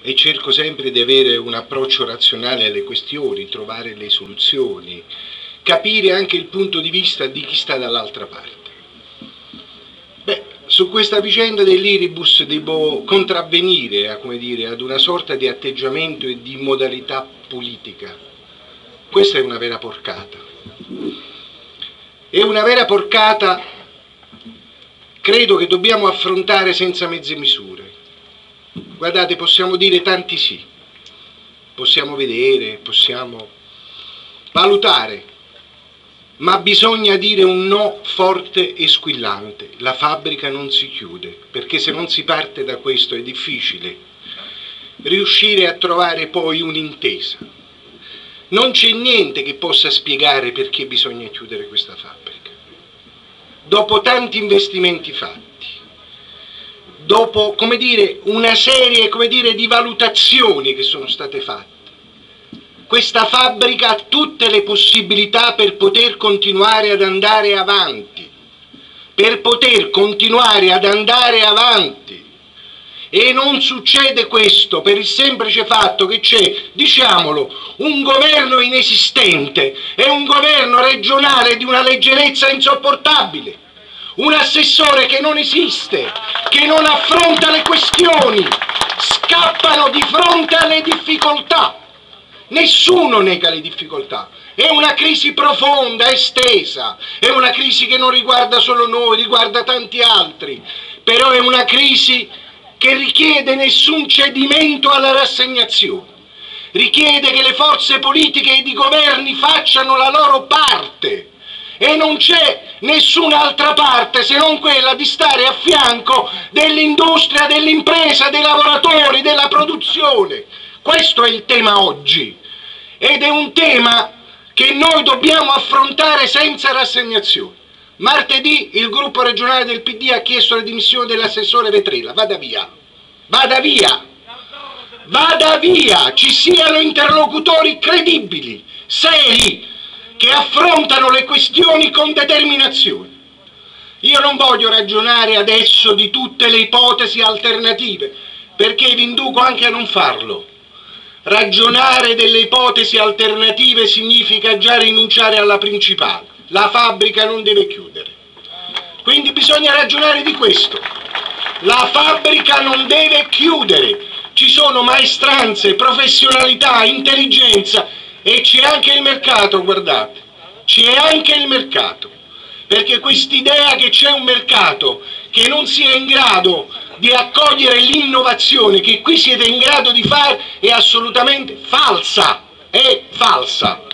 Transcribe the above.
e cerco sempre di avere un approccio razionale alle questioni, trovare le soluzioni, capire anche il punto di vista di chi sta dall'altra parte. Beh, su questa vicenda dell'Irisbus devo contravvenire ad una sorta di atteggiamento e di modalità politica. Questa è una vera porcata. È una vera porcata, credo che dobbiamo affrontare senza mezze misure. Guardate, possiamo dire tanti sì, possiamo vedere, possiamo valutare, ma bisogna dire un no forte e squillante. La fabbrica non si chiude, perché se non si parte da questo è difficile riuscire a trovare poi un'intesa. Non c'è niente che possa spiegare perché bisogna chiudere questa fabbrica. Dopo tanti investimenti fatti, dopo, una serie, di valutazioni che sono state fatte, questa fabbrica ha tutte le possibilità per poter continuare ad andare avanti, E non succede questo per il semplice fatto che c'è, diciamolo, un governo inesistente e un governo regionale di una leggerezza insopportabile, un assessore che non esiste, che non affronta le questioni, scappano di fronte alle difficoltà. Nessuno nega le difficoltà, è una crisi profonda, estesa, è una crisi che non riguarda solo noi, riguarda tanti altri, però è una crisi che richiede nessun cedimento alla rassegnazione, richiede che le forze politiche e i governi facciano la loro parte e non c'è nessun'altra parte se non quella di stare a fianco dell'industria, dell'impresa, dei lavoratori, della produzione. Questo è il tema oggi ed è un tema che noi dobbiamo affrontare senza rassegnazione. Martedì il gruppo regionale del PD ha chiesto le dimissioni dell'assessore Vetrella. Vada via, vada via, vada via, ci siano interlocutori credibili, seri, che affrontano le questioni con determinazione. Io non voglio ragionare adesso di tutte le ipotesi alternative, perché vi induco anche a non farlo. Ragionare delle ipotesi alternative significa già rinunciare alla principale. La fabbrica non deve chiudere. Quindi bisogna ragionare di questo. La fabbrica non deve chiudere. Ci sono maestranze, professionalità, intelligenza e c'è anche il mercato, guardate. C'è anche il mercato. Perché quest'idea che c'è un mercato che non sia in grado di accogliere l'innovazione che qui siete in grado di fare è assolutamente falsa. È falsa.